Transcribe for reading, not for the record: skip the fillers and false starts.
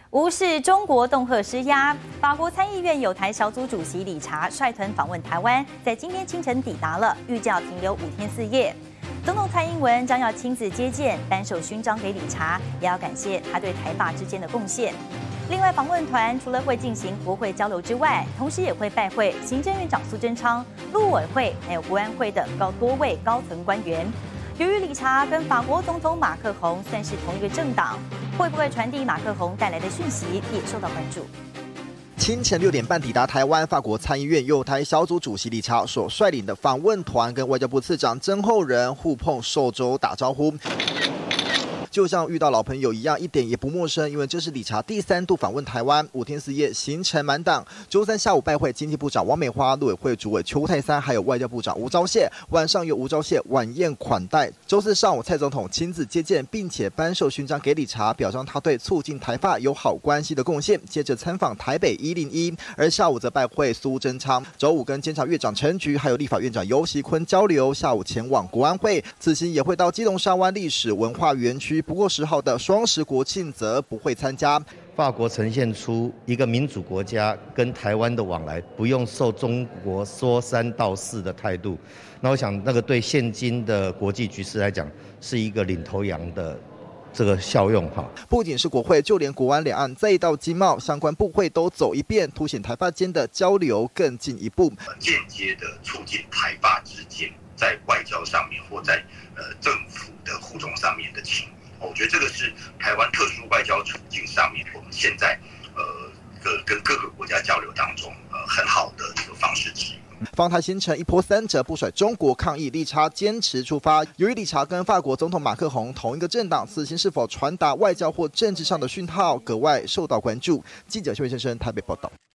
无视中国恫吓施压，法国参议院友台小组主席理查率团访问台湾，在今天清晨抵达了，预计要停留5天4夜。总统蔡英文将要亲自接见，颁授勋章给理查，也要感谢他对台法之间的贡献。另外，访问团除了会进行国会交流之外，同时也会拜会行政院长苏贞昌、陆委会还有国安会的多位高层官员。由于理查跟法国总统马克宏算是同一个政党，会不会传递马克宏带来的讯息，也受到关注。 清晨6点半抵达台湾，法国参议院友台小组主席理查所率领的访问团跟外交部次长曾厚仁互碰手肘打招呼。就像遇到老朋友一样，一点也不陌生。因为这是理查第3度访问台湾，5天4夜行程满档。周3下午拜会经济部长王美花、陆委会主委邱泰三，还有外交部长吴钊燮。晚上由吴钊燮晚宴款待。周4上午，蔡总统亲自接见，并且颁授勋章给理查，表彰他对促进台法友好关系的贡献。接着参访台北101，而下午则拜会苏贞昌。周5跟监察院长陈菊还有立法院长游锡堃交流，下午前往国安会，此行也会到基隆沙湾历史文化园区。不过10号的双10国庆则不会参加。 法国呈现出一个民主国家跟台湾的往来不用受中国说3道4的态度，那我想那个对现今的国际局势来讲是一个领头羊的这个效用哈。 不仅是国会，就连国安两岸再到经贸相关部会都走一遍，凸显台法间的交流更进一步， 间接的促进台法之间在外交上面或在政府的互动上面的情谊。我觉得这个是台湾特殊外交处境上面，我们现在跟各个国家交流当中很好的一个方式之一。 访台行程一波三折，不甩中国抗议，理查坚持出发。由于理查跟法国总统马克宏同一个政党，此行是否传达外交或政治上的讯号，格外受到关注。记者邱先生台北报道。